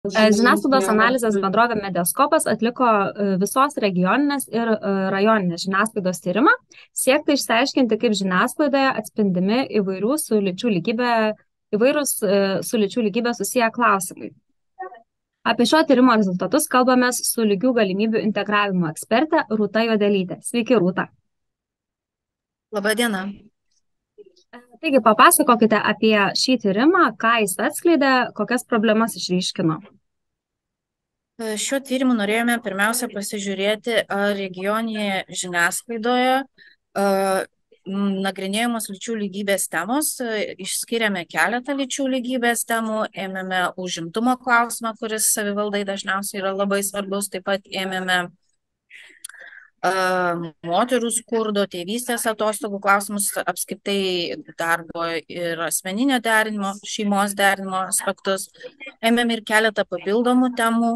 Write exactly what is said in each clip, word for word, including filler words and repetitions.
E, Žiniasklaidos analizės bendrovė Mediaskopas atliko e, visos regioninės ir e, rajoninės žiniasklaidos tyrimą, siekti išsiaiškinti, kaip žiniasklaidoje atspindimi įvairių su lyčių lygybė, įvairūs e, su lyčių lygybė susiję klausimai. Apie šio tyrimo rezultatus kalbamės su lygių galimybių integravimo eksperte Rūta Juodelytė. Sveiki, Rūta. Labą dieną. Taigi, papasakokite apie šį tyrimą, ką jis atskleidė, kokias problemas išryškino. Šiuo tyrimu norėjome pirmiausia pasižiūrėti, ar regioninėje žiniasklaidoje a, m, nagrinėjamos lyčių lygybės temos. Išskiriame keletą lyčių lygybės temų, ėmėme užimtumo klausimą, kuris savivaldai dažniausiai yra labai svarbus, taip pat ėmėme moterų skurdo, tėvystės atostogų klausimus, apskritai darbo ir asmeninio derinimo, šeimos derinimo aspektus. Ėmėm ir keletą papildomų temų,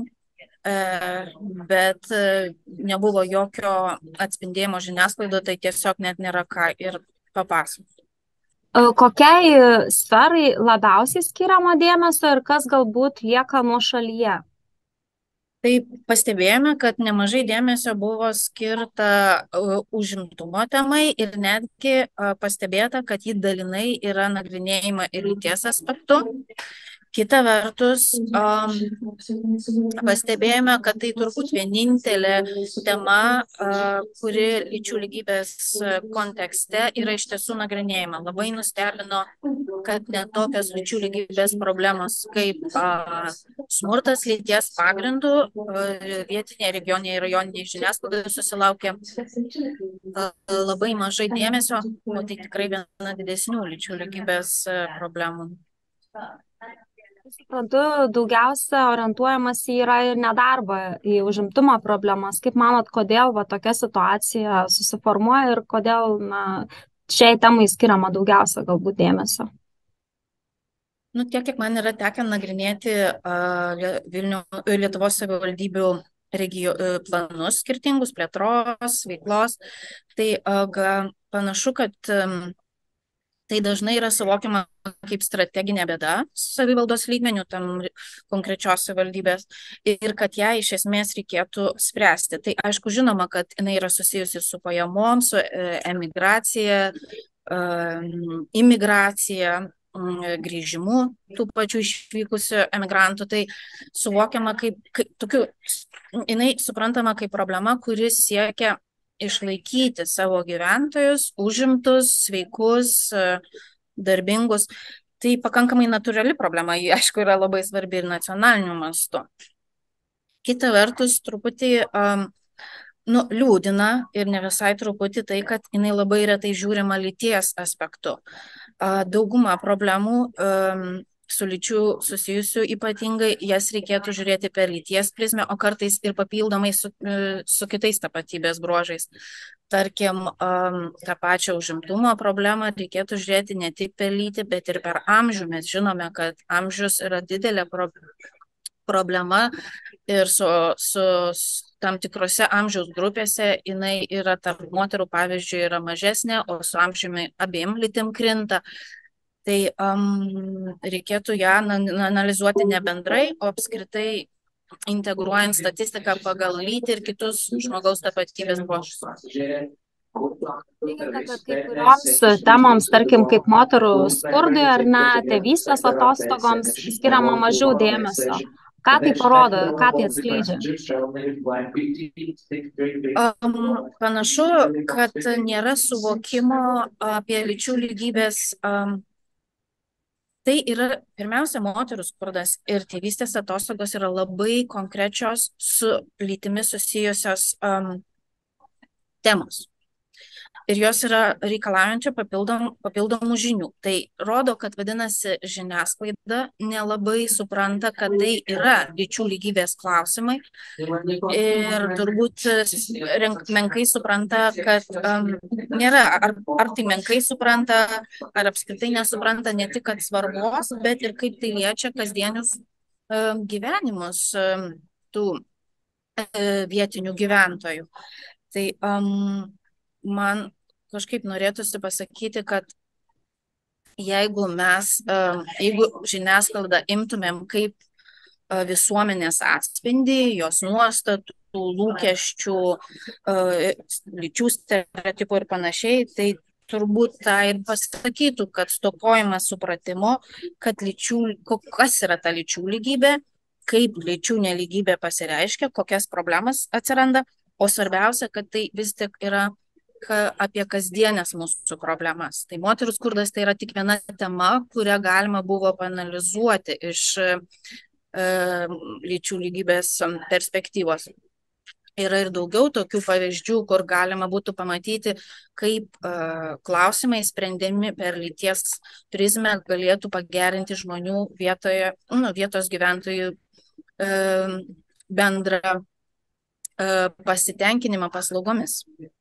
bet nebuvo jokio atspindėjimo žiniasklaido, tai tiesiog net nėra ką ir papasakoti. Kokiai sferai labiausiai skiriamo dėmesio ir kas galbūt lieka nuošalyje? Tai pastebėjome, kad nemažai dėmesio buvo skirta uh, užimtumo temai ir netgi uh, pastebėta, kad ji dalinai yra nagrinėjama ir lyties aspektu. Kita vertus, um, pastebėjome, kad tai turbūt vienintelė tema, uh, kuri lyčių lygybės kontekste yra iš tiesų nagrinėjama. Labai nustebino, kad net tokios lyčių lygybės problemos kaip uh, smurtas lyties pagrindų uh, vietinėje, regioninėje ir rajoninėje žiniasklaidoje susilaukė uh, labai mažai dėmesio, o tai tikrai viena didesnių lyčių lygybės uh, problemų. Suprantu, daugiausia orientuojamas yra ir nedarbą, į užimtumo problemas. Kaip manot, kodėl va, tokia situacija susiformuoja ir kodėl na, šiai temai skiriama daugiausia galbūt dėmesio? Nu, tiek, kiek man yra tekę nagrinėti uh, Vilnių, Lietuvos savivaldybių regio, uh, planus skirtingus, plėtros, veiklos, tai uh, ga, panašu, kad um, tai dažnai yra suvokiama kaip strateginė bėda savivaldos lygmenių tam konkrečios savivaldybės ir kad ją iš esmės reikėtų spręsti. Tai aišku, žinoma, kad jinai yra susijusi su pajamom, su emigracija, imigracija, grįžimu tų pačių išvykusių emigrantų. Tai suvokiama kaip, kaip tokiu, jinai suprantama kaip problema, kuris siekia išlaikyti savo gyventojus, užimtus, sveikus, darbingus. Tai pakankamai natūrali problema, ji aišku yra labai svarbi ir nacionaliniu mastu. Kita vertus, truputį um, nu, liūdina ir ne visai truputį tai, kad jinai labai retai žiūrima lyties aspektu. Uh, dauguma problemų um, su lyčių susijusių ypatingai, jas reikėtų žiūrėti per lyties prizmę, o kartais ir papildomai su, su kitais tapatybės bruožais. Tarkim, tą pačią užimtumo problemą reikėtų žiūrėti ne tik per lytį, bet ir per amžių. Mes žinome, kad amžius yra didelė pro, problema ir su, su tam tikrose amžiaus grupėse jinai yra tarp moterų, pavyzdžiui, yra mažesnė, o su amžiumi abiem lytim krinta. Tai um, reikėtų ją analizuoti ne bendrai, o apskritai integruojant statistiką pagal lytį ir kitus žmogaus tapatybės bruožus. Teigiate, kad kai kurioms temoms, tarkim, kaip moterų skurdui ar ne, tėvystės atostogoms skiriama mažiau dėmesio. Ką tai parodo, ką tai atskleidžia? Um, panašu, kad nėra suvokimo apie lyčių lygybės. Um, Tai yra pirmiausia moterų skurdas ir tėvystės atostogos yra labai konkrečios su lytimi susijusios um, temos. Ir jos yra reikalaujančio papildom, papildomų žinių. Tai rodo, kad vadinasi žiniasklaida nelabai supranta, kad tai yra lyčių lygybės klausimai ir turbūt menkai supranta, kad um, nėra, ar, ar tai menkai supranta, ar apskritai nesupranta ne tik kad svarbos, bet ir kaip tai liečia kasdienius um, gyvenimus um, tų uh, vietinių gyventojų. Tai um, man kažkaip norėtųsi pasakyti, kad jeigu mes, jeigu žiniasklaidą imtumėm kaip visuomenės atspindį, jos nuostatų, lūkesčių, lyčių stereotipų ir panašiai, tai turbūt tą ir pasakytų, kad stokojimas supratimo, kad lyčių, kas yra ta lyčių lygybė, kaip lyčių nelygybė pasireiškia, kokias problemas atsiranda, o svarbiausia, kad tai vis tik yra apie kasdienės mūsų problemas. Tai moterų skurdas tai yra tik viena tema, kurią galima buvo paanalizuoti iš lyčių lygybės perspektyvos. Yra ir daugiau tokių pavyzdžių, kur galima būtų pamatyti, kaip klausimai sprendimi per lyties prizmę galėtų pagerinti žmonių vietoje, nu, vietos gyventojų bendrą pasitenkinimą paslaugomis.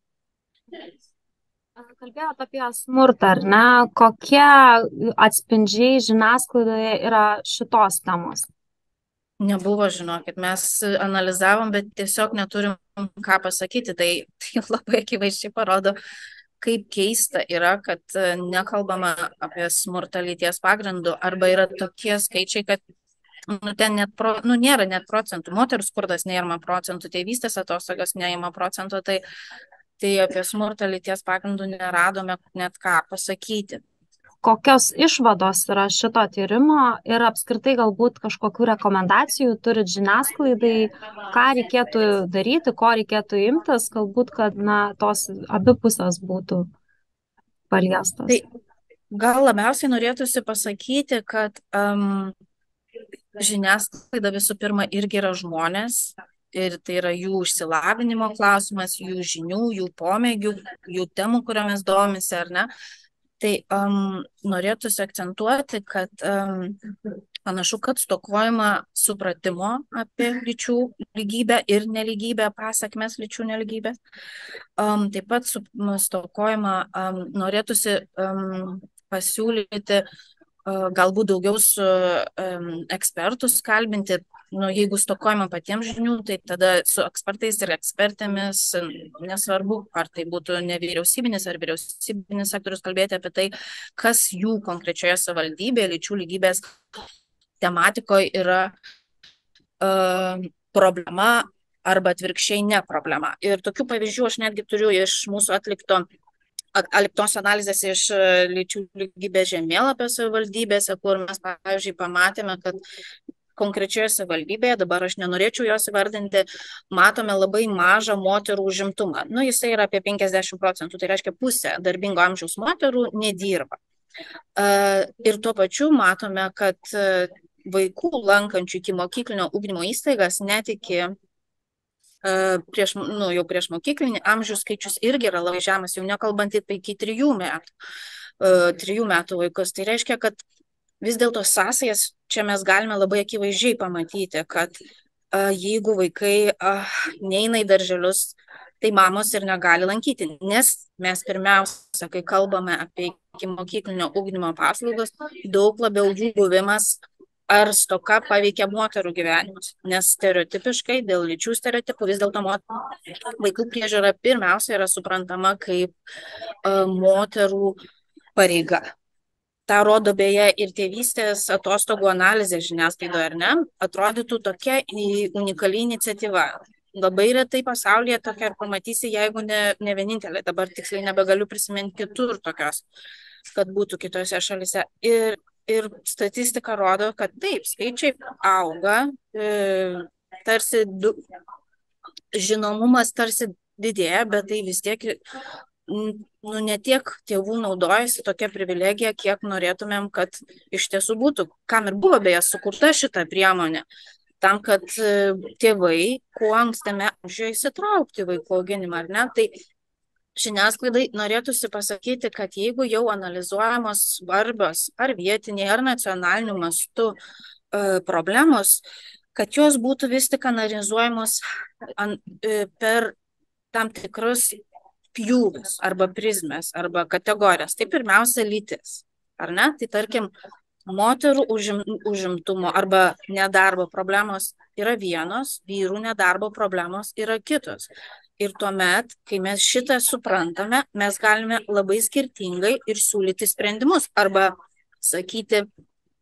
Kalbėjote apie smurtą, ar ne? Kokie atspindžiai žiniasklaidoje yra šitos temos? Nebuvo, žinokit, mes analizavom, bet tiesiog neturim ką pasakyti. Tai, tai labai akivaizdžiai parodo, kaip keista yra, kad nekalbama apie smurtą lyties pagrindų, arba yra tokie skaičiai, kad nu, ten net pro, nu, nėra net procentų. Moterų skurdas neima procentų, tėvystės atostogos neima procentų, tai, tai apie smurtą lyties pagrindų neradome net ką pasakyti. Kokios išvados yra šito tyrimo ir apskritai galbūt kažkokių rekomendacijų turit žiniasklaidai, ką reikėtų daryti, ko reikėtų imtis, galbūt, kad na, tos abi pusės būtų paliestos? Tai gal labiausiai norėtųsi pasakyti, kad um, žiniasklaida visų pirma irgi yra žmonės ir tai yra jų išsilavinimo klausimas, jų žinių, jų pomėgių, jų temų, kuriomis domisi ar ne. Tai um, norėtųsi akcentuoti, kad um, panašu, kad stokojama supratimo apie lyčių lygybę ir nelygybę, pasakmes lyčių nelygybės. Um, taip pat su, stokojama um, norėtųsi um, pasiūlyti uh, galbūt daugiau su um, ekspertus kalbinti. Nu, jeigu stokojama patiems žinių, tai tada su ekspertais ir ekspertėmis, nesvarbu, ar tai būtų nevyriausybinis ar vyriausybinis sektorius, kalbėti apie tai, kas jų konkrečioje savivaldybėje lyčių lygybės tematikoje yra uh, problema arba atvirkščiai ne problema. Ir tokių pavyzdžių aš netgi turiu iš mūsų atlikto atliktos analizės iš lyčių lygybės žemėlapio savivaldybėse, kur mes, pavyzdžiui, pamatėme, kad konkrečioje savivaldybėje, dabar aš nenorėčiau jos įvardinti, matome labai mažą moterų užimtumą. Nu, jisai yra apie penkiasdešimt procentų, tai reiškia pusė darbingo amžiaus moterų nedirba. Ir tuo pačiu matome, kad vaikų lankančių iki mokyklinio ugdymo įstaigas net iki prieš, nu, jau prieš mokyklinį amžių skaičius irgi yra labai žemas, jau nekalbant iki trijų metų, trijų metų vaikus. Tai reiškia, kad vis dėlto sąsajas čia mes galime labai akivaizdžiai pamatyti, kad uh, jeigu vaikai uh, neina į darželius, tai mamos ir negali lankyti, nes mes pirmiausia, kai kalbame apie ikimokyklinio ugdymo paslaugas, daug labiau jų buvimas ar stoka paveikia moterų gyvenimus, nes stereotipiškai dėl lyčių stereotipų vis dėlto vaikų priežiūra pirmiausia yra suprantama kaip uh, moterų pareiga. Ta rodo beje ir tėvystės atostogų analizė žiniasklaidoje, ar ne? Atrodytų tokia unikali iniciatyva. Labai retai pasaulyje tokia ir pamatysi, jeigu ne, ne vienintelė. Dabar tiksliai nebegaliu prisiminti kitur tokios, kad būtų kitose šalise. Ir, ir statistika rodo, kad taip, skaičiai auga, e, tarsi du, žinomumas tarsi didėja, bet tai vis tiek nu, ne tiek tėvų naudojasi tokia privilegija, kiek norėtumėm, kad iš tiesų būtų, kam ir buvo beje sukurta šita priemonė, tam, kad tėvai kuo ankstame amžiuje įsitraukti vaikų auginimą, ar ne? Tai žiniasklaidai norėtųsi pasakyti, kad jeigu jau analizuojamos svarbios ar vietiniai, ar nacionaliniu mastu e, problemos, kad jos būtų vis tik analizuojamos an, e, per tam tikrus pjūvius arba prizmes arba kategorijas. Tai pirmiausia lytis, ar ne? Tai tarkim, moterų užim, užimtumo arba nedarbo problemos yra vienos, vyrų nedarbo problemos yra kitos. Ir tuomet, kai mes šitą suprantame, mes galime labai skirtingai ir siūlyti sprendimus arba sakyti,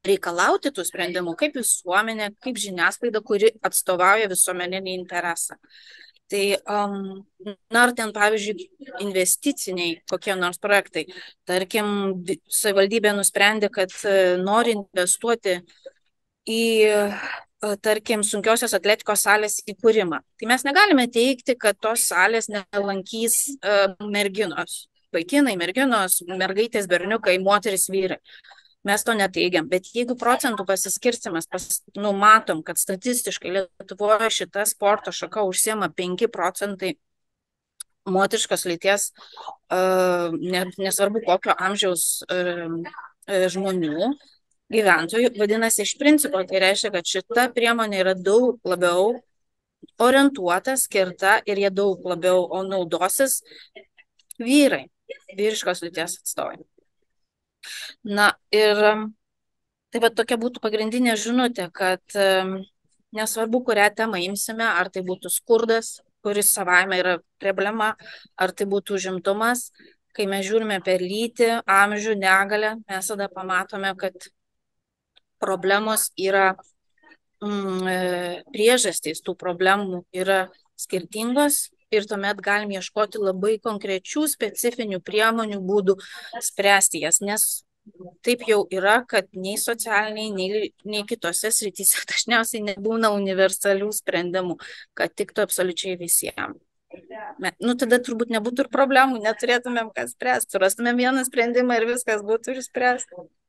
reikalauti tų sprendimų kaip visuomenė, kaip žiniasklaida, kuri atstovauja visuomeninį interesą. Tai, um, na, ar ten, pavyzdžiui, investiciniai kokie nors projektai, tarkim, savivaldybė nusprendė, kad nori investuoti į, tarkim, sunkiosios atletikos salės įkūrimą. Tai mes negalime teikti, kad tos salės nelankys uh, merginos, vaikinai, merginos, mergaitės, berniukai, moteris, vyrai. Mes to neteigiam, bet jeigu procentų pasiskirstimas, pas, numatom, kad statistiškai Lietuvoje šita sporto šaka užsiema penki procentai moteriškos lyties, uh, nesvarbu kokio amžiaus uh, žmonių, gyventojų, vadinasi, iš principo tai reiškia, kad šita priemonė yra daug labiau orientuota, skirta ir jie daug labiau naudosis vyrai, vyriškos lyties atstovai. Na ir tai va tokia būtų pagrindinė žinutė, kad um, nesvarbu, kurią temą imsime, ar tai būtų skurdas, kuris savaime yra problema, ar tai būtų užimtumas, kai mes žiūrime per lytį, amžių, negalę, mes tada pamatome, kad problemos yra, mm, priežastys tų problemų yra skirtingos ir tuomet galim ieškoti labai konkrečių specifinių priemonių būdų spręsti jas, nes taip jau yra, kad nei socialiniai, nei, nei kitose srityse dažniausiai nebūna universalių sprendimų, kad tiktų absoliučiai visiems. Nu, tada turbūt nebūtų ir problemų, neturėtumėm ką spręsti, surastumėm vieną sprendimą ir viskas būtų išspręsta.